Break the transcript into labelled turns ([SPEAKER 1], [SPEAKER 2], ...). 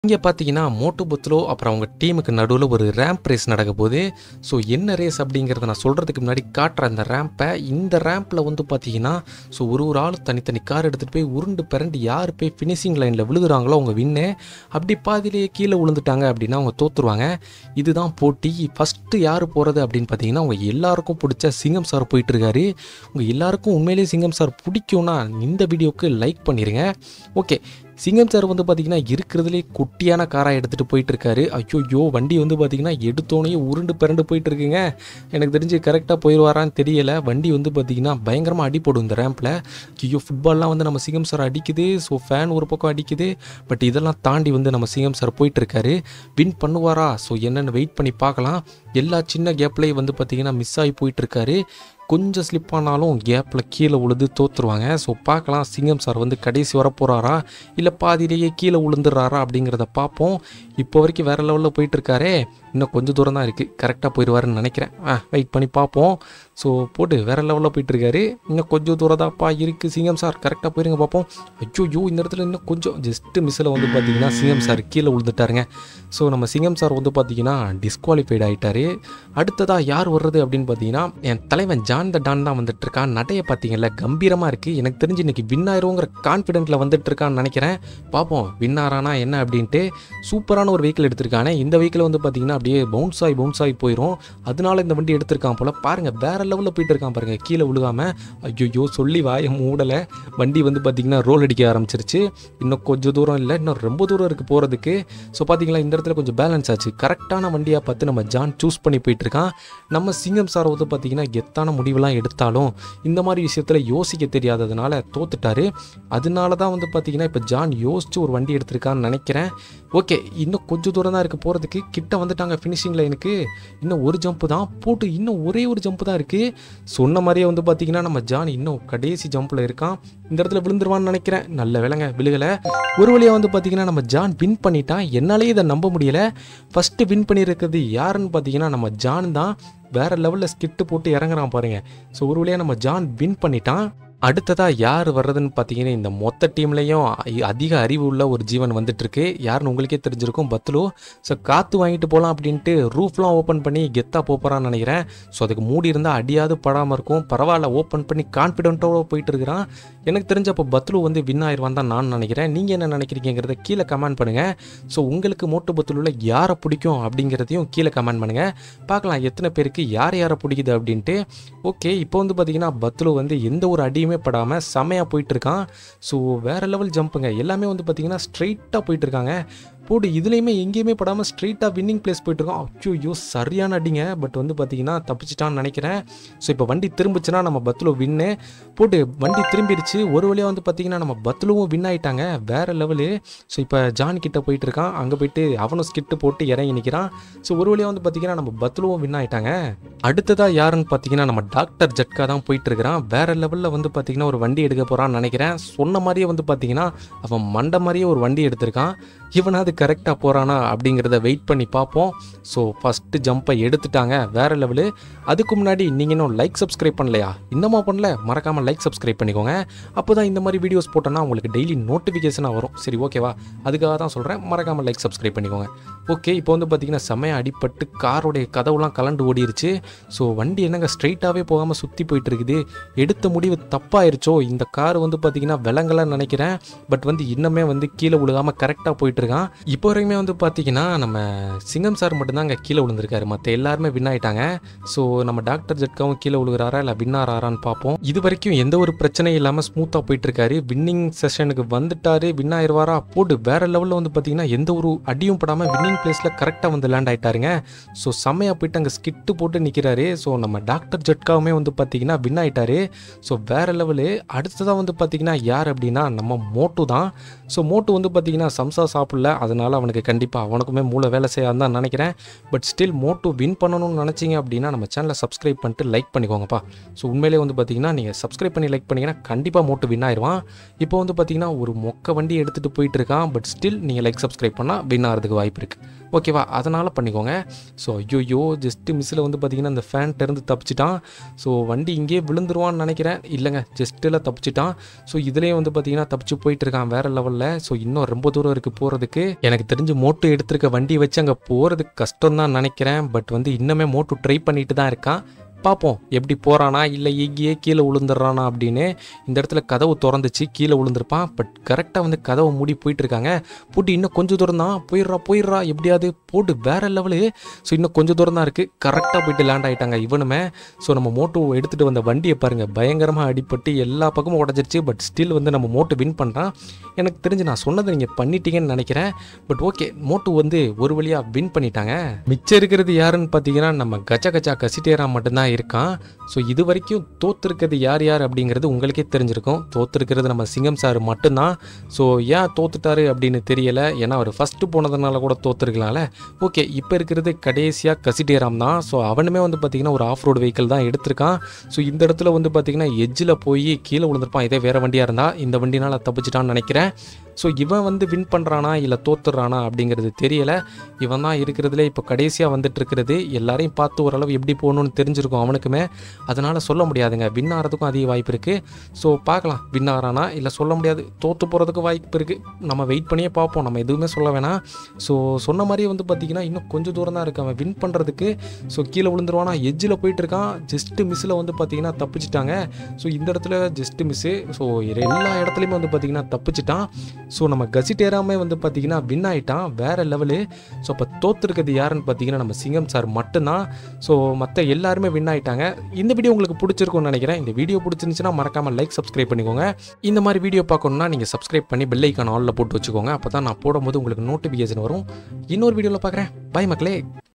[SPEAKER 1] இங்கே பார்த்தீங்கன்னா மோட்டு பத்லு அப்புறம் அவங்க டீமுக்கு நடுவில் ஒரு ரேம்ப் ரேஸ் நடக்க போகுது. ஸோ என்ன ரேஸ் அப்படிங்கிறத நான் சொல்கிறதுக்கு முன்னாடி காட்டுறேன் அந்த ரேம்பை. இந்த ரேம்பில் வந்து பார்த்தீங்கன்னா ஒரு ஆள் தனித்தனி கார் எடுத்துகிட்டு போய் உருண்டு பிறண்டு யார் போய் ஃபினிஷிங் லைனில் விழுகுறாங்களோ அவங்க வின்னு. அப்படி பாதிலேயே கீழே விழுந்துட்டாங்க அப்படின்னா அவங்க தோற்றுருவாங்க. இதுதான் போட்டி. ஃபஸ்ட்டு யார் போகிறது அப்படின்னு பார்த்தீங்கன்னா அவங்க எல்லாருக்கும் பிடிச்ச சிங்கம் சார் போயிட்டுருக்காரு. உங்கள் எல்லாருக்கும் உண்மையிலேயே சிங்கம் சார் பிடிக்கும்னா இந்த வீடியோவுக்கு லைக் பண்ணிடுங்க. ஓகே, சிங்கம் சார் வந்து பார்த்தீங்கன்னா இருக்கிறதுலே குட்டியான காராக எடுத்துகிட்டு போயிட்டுருக்காரு. ஐயோ, வண்டி வந்து பார்த்தீங்கன்னா எடுத்தோடனே உருண்டு பிறண்டு போயிட்டுருக்குங்க. எனக்கு தெரிஞ்சு கரெக்டாக போயிடுவாரான்னு தெரியலை. வண்டி வந்து பார்த்தீங்கன்னா பயங்கரமாக அடிப்படும் இந்த ரேம்பில். ஐயோ, ஃபுட்பால்லாம் வந்து நம்ம சிங்கம் சார் அடிக்குது. ஸோ ஃபேன் ஒரு பக்கம் அடிக்குது. பட் இதெல்லாம் தாண்டி வந்து நம்ம சிங்கம் சார் போயிட்டுருக்காரு. வின் பண்ணுவாரா? ஸோ என்னென்னு வெயிட் பண்ணி பார்க்கலாம். எல்லா சின்ன கேப்லேயும் வந்து பார்த்தீங்கன்னா மிஸ் ஆகி போயிட்டுருக்காரு. கொஞ்சம் ஸ்லிப் ஆனாலும் கேப்பில் கீழே உழுது தோற்றுருவாங்க. ஸோ பார்க்கலாம் சிங்கம் சார் வந்து கடைசி வர போகிறாரா இல்லை பாதியிலேயே கீழே விழுந்துடுறாரா அப்படிங்கிறத பார்ப்போம். இப்போ வரைக்கும் வேறு லெவலில் போயிட்டுருக்காரே. இன்னும் கொஞ்சம் தூரம் தான் இருக்குது, கரெக்டாக போயிடுவாருன்னு நினைக்கிறேன். வெயிட் பண்ணி பார்ப்போம். ஸோ போட்டு வேறு லெவலில் போயிட்டுருக்காரு. இன்னும் கொஞ்சம் தூரம் தான்ப்பா இருக்குது. சிங்கம் சார் கரெக்டாக போயிருங்க பார்ப்போம். ஐயோ, இந்த இடத்துல இன்னும் கொஞ்சம் ஜஸ்ட்டு மிஸ்ஸில் வந்து பார்த்திங்கன்னா சிங்கம் சார் கீழே விழுந்துட்டாருங்க. ஸோ நம்ம சிங்கம் சார் வந்து பார்த்திங்கன்னா டிஸ்குவாலிஃபைட் ஆகிட்டார். அடுத்ததாக யார் வர்றது அப்படின்னு பார்த்தீங்கன்னா என் தலைவன் ஜான் த டான் தான் வந்துட்டுருக்கான். நடையை பார்த்தீங்கல்ல கம்பீரமாக இருக்குது. எனக்கு தெரிஞ்சு இன்றைக்கி வின் ஆயிருங்கிற கான்ஃபிடென்ட்டில் வந்துட்டுருக்கான்னு நினைக்கிறேன். பார்ப்போம் வின் ஆறானா என்ன அப்படின்ட்டு. சூப்பரான ஒரு வெஹிக்கிள் எடுத்திருக்கானே. இந்த வெஹிக்கிள் வந்து பார்த்திங்கன்னா அப்படியே பவுன்ஸ் ஆகி போயிடும். அதனால இந்த வண்டி எடுத்திருக்கான் போல். பாருங்கள் வேறு லெவலில் போயிட்டு இருக்கான் பாருங்கள், கீழே விழுகாமல். ஐயோ, சொல்லி வாய மூடலை. வண்டி வந்து பார்த்திங்கன்னா ரோல் அடிக்க ஆரம்பிச்சிருச்சு. இன்னும் கொஞ்சம் தூரம் இல்லை, இன்னும் ரொம்ப தூரம் இருக்குது போகிறதுக்கு. ஸோ பார்த்தீங்களா இந்த இடத்துல கொஞ்சம் பேலன்ஸ் ஆச்சு. கரெக்டான வண்டியாக பார்த்து நம்ம ஜான் சூஸ் பண்ணி போயிட்டுருக்கான். நம்ம சிங்கம் சார் வந்து பார்த்திங்கன்னா எத்தான முடிவெல்லாம் எடுத்தாலும் இந்த மாதிரி விஷயத்தில் யோசிக்க தெரியாததுனால தோத்துட்டாரு. அதனால தான் வந்து பார்த்திங்கன்னா இப்போ ஜான் யோசித்து ஒரு வண்டி எடுத்திருக்கான்னு நினைக்கிறேன். ஓகே, இன்னும் கொஞ்சம் தூரம் தான் இருக்குது போகிறதுக்கு. கிட்ட வந்துட்டாங்க ஃபினிஷிங் லைனுக்கு. இன்னும் ஒரு ஜம்ப்பு தான் போட்டு, இன்னும் ஒரே ஒரு ஜம்ப்பு தான் இருக்குது. சொன்ன மாதிரியே வந்து பார்த்திங்கன்னா நம்ம ஜான் இன்னும் கடைசி ஜம்பில் இருக்கான். இந்த இடத்துல விழுந்துருவான்னு நினைக்கிறேன். நல்ல வேலைங்க, விழுகலை. ஒரு வழியாக வந்து பார்த்திங்கன்னா நம்ம ஜான் வின் பண்ணிட்டான். என்னாலேயே இதை நம்ப முடியலை. ஃபஸ்ட்டு வின் பண்ணியிருக்கிறது யாருன்னு பார்த்தீங்கன்னா நம்ம ஜான் தான். வேறு லெவலில் ஸ்கிட்டு போட்டு இறங்குறான் பாருங்கள். ஸோ ஒரு வழியாக நம்ம ஜான் வின் பண்ணிட்டான். அடுத்ததாக யார் வர்றதுன்னு பார்த்தீங்கன்னா இந்த மொத்த டீம்லேயும் அதிக அறிவு உள்ள ஒரு ஜீவன் வந்துட்டுருக்கு. யாருன்னு உங்களுக்கே தெரிஞ்சிருக்கும், பத்லு. ஸோ காற்று வாங்கிட்டு போகலாம் அப்படின்ட்டு ரூஃப்லாம் ஓப்பன் பண்ணி கெத்தாக போகிறான்னு நினைக்கிறேன். ஸோ அதுக்கு மூடி இருந்தால் அடியாவது படாமல் இருக்கும். பரவாயில்ல, ஓப்பன் பண்ணி கான்ஃபிடென்ட்டோடு போயிட்டு இருக்கிறான். எனக்கு தெரிஞ்சப்போ பத்லு வந்து வின் ஆயிடுவான் தான் நான் நினைக்கிறேன். நீங்கள் என்ன நினைக்கிறீங்கிறத கீழே கமெண்ட் பண்ணுங்கள். ஸோ உங்களுக்கு மோட்டு பத்லுவில் யாரை பிடிக்கும் அப்படிங்கிறதையும் கீழே கமெண்ட் பண்ணுங்கள். பார்க்கலாம் எத்தனை பேருக்கு யாரை பிடிக்குது அப்படின்ட்டு. ஓகே, இப்போ வந்து பார்த்திங்கன்னா பத்லு வந்து எந்த ஒரு அடியும் படாமல் செமையாக போயிட்டுருக்கான். ஸோ வேறு லெவல் ஜம்புங்க. எல்லாமே வந்து பார்த்திங்கன்னா ஸ்ட்ரைட்டாக போயிட்டுருக்காங்க. போட்டு இதுலேயுமே எங்கேயுமே படாமல் ஸ்ட்ரெயிட்டாக வின்னிங் பிளேஸ் போயிட்டுருக்கோம். ஐயோ, சரியான அடிங்க. பட் வந்து பார்த்திங்கன்னா தப்பிச்சிட்டான்னு நினைக்கிறேன். ஸோ இப்போ வண்டி திரும்பிச்சுன்னா நம்ம பத்லு வின்னு. போட்டு வண்டி திரும்பிடுச்சு. ஒரு வழியாக வந்து பார்த்திங்கன்னா நம்ம பத்லுவும் வின் ஆகிட்டாங்க. வேறு லெவலு. ஸோ இப்போ ஜான் கிட்டே போயிட்டுருக்கான். அங்கே போயிட்டு அவனும் ஸ்கிட்டு போட்டு இறங்கி நிற்கிறான். ஸோ ஒரு வழியாக வந்து பார்த்திங்கன்னா நம்ம பத்லுவும் வின் ஆகிட்டாங்க. அடுத்ததாக யாருன்னு பார்த்தீங்கன்னா நம்ம டாக்டர் ஜட்கா தான் போயிட்டுருக்கிறான். வேறு லெவலில் வந்து பார்த்திங்கன்னா ஒரு வண்டி எடுக்க போகிறான்னு நினைக்கிறேன். சொன்ன மாதிரியே வந்து பார்த்திங்கன்னா அவன் மண்டை மாதிரியே ஒரு வண்டி எடுத்திருக்கான். இவனாவது கரெக்டாக போகிறானா அப்படிங்கிறத வெயிட் பண்ணி பார்ப்போம். ஸோ ஃபஸ்ட்டு ஜம்பை எடுத்துட்டாங்க. வேறு லெவலு. அதுக்கு முன்னாடி நீங்கள் இன்னும் லைக் சப்ஸ்கிரைப் பண்ணலையா? இன்னமும் பண்ணல, மறக்காமல் லைக் சப்ஸ்கிரைப் பண்ணிக்கோங்க. அப்போ தான் இந்த மாதிரி வீடியோஸ் போட்டோன்னா உங்களுக்கு டெய்லி நோட்டிஃபிகேஷனாக வரும். சரி, ஓகேவா? அதுக்காக தான் சொல்கிறேன், மறக்காமல் லைக் சப்ஸ்கிரைப் பண்ணிக்கோங்க. ஓகே, இப்போ வந்து பார்த்திங்கன்னா செம்மையாக அடிப்பட்டு காரோடைய கதவுலாம் கலண்டு ஓடிருச்சு. ஸோ வண்டி என்னங்க ஸ்ட்ரைட்டாகவே போகாமல் சுற்றி போயிட்டு இருக்குது. எடுத்த முடிவு தப்பாயிருச்சோ? இந்த கார் வந்து பார்த்திங்கன்னா விலங்கலான்னு நினைக்கிறேன். பட் வந்து இன்னமே வந்து கீழே விழுகாமல் கரெக்டாக போயிட்டுருக்கான். இப்போ வரைக்குமே வந்து பார்த்திங்கன்னா நம்ம சிங்கம் சார் மட்டும்தான் அங்கே கீழே விழுந்திருக்காரு. மற்ற எல்லாருமே வின் ஆகிட்டாங்க. ஸோ நம்ம டாக்டர் ஜட்காவும் கீழே விழுகிறாரா இல்லை வின் ஆறாரான்னு பார்ப்போம். இது வரைக்கும் எந்த ஒரு பிரச்சனையும் இல்லாமல் ஸ்மூத்தாக போயிட்டுருக்காரு. வின்னிங் செஷனுக்கு வந்துட்டாரு. வின் ஆயிடுவாரா? போட்டு வேறு லெவலில் வந்து பார்த்திங்கன்னா எந்த ஒரு அடியும் படாமல் வின்னிங் பிளேஸில் கரெக்டாக வந்து லேண்ட் ஆகிட்டாருங்க. ஸோ செம்மையாக போயிட்டு அங்கே ஸ்கிட்டு போட்டு நிற்கிறாரு. ஸோ நம்ம டாக்டர் ஜட்காவுமே வந்து பார்த்திங்கன்னா வின் ஆகிட்டாரு. ஸோ வேறு லெவலு. அடுத்ததாக வந்து பார்த்திங்கன்னா யார் அப்படின்னா நம்ம மோட்டு தான். ஸோ மோட்டு வந்து பார்த்திங்கன்னா சம்சா சாப்பிடல. அதனால் அவனுக்கு கண்டிப்பாக அவனுக்குமே மூளை வேலை செய்யாதுன்னு தான் நினைக்கிறேன். பட் ஸ்டில் மோட்டு வின் பண்ணணும்னு நினச்சிங்க அப்படின்னா நம்ம சேனலை சப்ஸ்கிரைப் பண்ணிட்டு லைக் பண்ணிக்கோங்கப்பா. ஸோ உண்மையிலே வந்து பார்த்திங்கன்னா நீங்கள் சப்ஸ்கிரைப் பண்ணி லைக் பண்ணிங்கன்னா கண்டிப்பாக மோட்டு வின் ஆயிடுவான். இப்போ வந்து பார்த்திங்கன்னா ஒரு மொக்க வண்டி எடுத்துகிட்டு போயிட்டு இருக்கான். பட் ஸ்டில் நீங்கள் லைக் சப்ஸ்கிரைப் பண்ணால் வின் ஆகிறதுக்கு வாய்ப்பு இருக்குது. ஓகேவா, அதனால் பண்ணிக்கோங்க. ஸோ ஐயோ ஜஸ்ட்டு மிஸ்ஸில் வந்து பார்த்திங்கன்னா அந்த ஃபேன்ட்டேருந்து தப்பிச்சிட்டான். ஸோ வண்டி இங்கேயே விழுந்துருவான்னு நினைக்கிறேன். இல்லைங்க, ஜஸ்ட்டில் தப்பிச்சிட்டான். ஸோ இதுலேயும் வந்து பார்த்திங்கன்னா தப்பிச்சு போயிட்டுருக்கான் வேறு லெவலில். ஸோ இன்னும் ரொம்ப தூரம் இருக்குது போகிறதுக்கு. எனக்கு தெரிஞ்சு மோட்டு எடுத்திருக்க வண்டி வச்சு அங்கே போகிறதுக்கு கஷ்டம் தான் நினைக்கிறேன். பட் வந்து இன்னுமே மோட்டு ட்ரை பண்ணிட்டு தான் இருக்கான். பார்ப்போம் எப்படி போகிறானா இல்லை எங்கேயே கீழே விழுந்துடுறானா அப்படின்னு. இந்த இடத்துல கதவு திறந்துச்சு, கீழே விழுந்திருப்பான். பட் கரெக்டாக வந்து கதவை மூடி போயிட்டுருக்காங்க. போட்டு இன்னும் கொஞ்சம் தூரம் தான், போயிடுறா எப்படியாவது போட்டு வேறு லெவலு. ஸோ இன்னும் கொஞ்சம் தூரம் தான் இருக்குது. கரெக்டாக போயிட்டு லேண்ட் ஆகிட்டாங்க இவனுமே. ஸோ நம்ம மோட்டோ எடுத்துகிட்டு வந்த வண்டியை பாருங்கள், பயங்கரமாக அடிப்பட்டு எல்லா பக்கமும் உடஞ்சிருச்சு. பட் ஸ்டில் வந்து நம்ம மோட்டோ வின் பண்ணுறான். எனக்கு தெரிஞ்சு நான் சொன்னதை நீங்கள் பண்ணிட்டீங்கன்னு நினைக்கிறேன். பட் ஓகே, மோட்டோ வந்து ஒரு வழியாக வின் பண்ணிட்டாங்க. மிச்சம் இருக்கிறது யாருன்னு பார்த்தீங்கன்னா நம்ம கச்சா கசிட்டேரா மட்டும்தான் இருக்கான். ஸோ இது வரைக்கும் தோத்துருக்கிறது யார் அப்படிங்கிறது உங்களுக்கே தெரிஞ்சிருக்கும். தோத்துருக்கிறது நம்ம சிங்கம் சார் மட்டும்தான். ஸோ ஏன் தோத்துட்டாரு அப்படின்னு தெரியலை. ஏன்னா அவர் ஃபஸ்ட்டு போனதுனால கூட தோத்துருக்கலாம்ல. ஓகே, இப்போ இருக்கிறது கடைசியாக கசிட்டேராம் தான். ஸோ அவனுமே வந்து பார்த்திங்கன்னா ஒரு ஆஃப் ரோடு வெஹிக்கிள் தான் எடுத்திருக்கான். ஸோ இந்த இடத்துல வந்து பார்த்திங்கன்னா எஜ்ஜில் போய் கீழே விழுந்திருப்பான். இதே வேறு வண்டியாக இருந்தால் இந்த வண்டினால் தப்பிச்சிட்டான்னு நினைக்கிறேன். ஸோ இவன் வந்து வின் பண்ணுறானா இல்லை தோத்துடுறானா அப்படிங்கிறது தெரியலை. இவன் தான் இருக்கிறதுலே இப்போ கடைசியாக வந்துட்டு இருக்கிறது. எல்லாரையும் பார்த்து ஓரளவு எப்படி போகணுன்னு தெரிஞ்சிருக்கும் அவனுக்குமே. அதனால் சொல்ல முடியாதுங்க, வின் ஆகிறதுக்கும் அதிக வாய்ப்பு இருக்குது. ஸோ பார்க்கலாம் வின் ஆகிறானா இல்லை சொல்ல முடியாது, தோற்று போகிறதுக்கு வாய்ப்பு இருக்குது. நம்ம வெயிட் பண்ணியே பார்ப்போம், நம்ம எதுவுமே சொல்ல வேணாம். ஸோ சொன்ன மாதிரியே வந்து பார்த்திங்கன்னா இன்னும் கொஞ்சம் தூரம் தான் இருக்குது அவன் வின் பண்ணுறதுக்கு. ஸோ கீழே விழுந்துருவானா, எஜ்ஜில் போயிட்டு இருக்கான். ஜஸ்ட்டு மிஸ்ஸில் வந்து பார்த்திங்கன்னா தப்பிச்சிட்டாங்க. ஸோ இந்த இடத்துல ஜஸ்ட்டு மிஸ்ஸு. ஸோ எல்லா இடத்துலையுமே வந்து பார்த்திங்கன்னா தப்பிச்சிட்டான். ஸோ நம்ம கசிட்டேராமே வந்து பார்த்திங்கன்னா வின் ஆகிட்டான் வேறு லெவலு. ஸோ அப்போ தோற்றுருக்கிறது யாருன்னு பார்த்தீங்கன்னா நம்ம சிங்கம் சார் மட்டும்தான். ஸோ மற்ற எல்லாருமே வின் ஆகிட்டாங்க. இந்த வீடியோ உங்களுக்கு பிடிச்சிருக்கும்னு நினைக்கிறேன். இந்த வீடியோ பிடிச்சிருந்துச்சுன்னா மறக்காமல் லைக் சப்ஸ்கிரைப் பண்ணிக்கோங்க. இந்த மாதிரி வீடியோ பார்க்கணுன்னா நீங்கள் சப்ஸ்கிரைப் பண்ணி பெல் ஐக்கான் ஆலில் போட்டு வச்சுக்கோங்க. அப்போ தான் நான் போடும்போது உங்களுக்கு நோட்டிஃபிகேஷன் வரும். இன்னொரு வீடியோவில் பார்க்குறேன். பை மக்களே.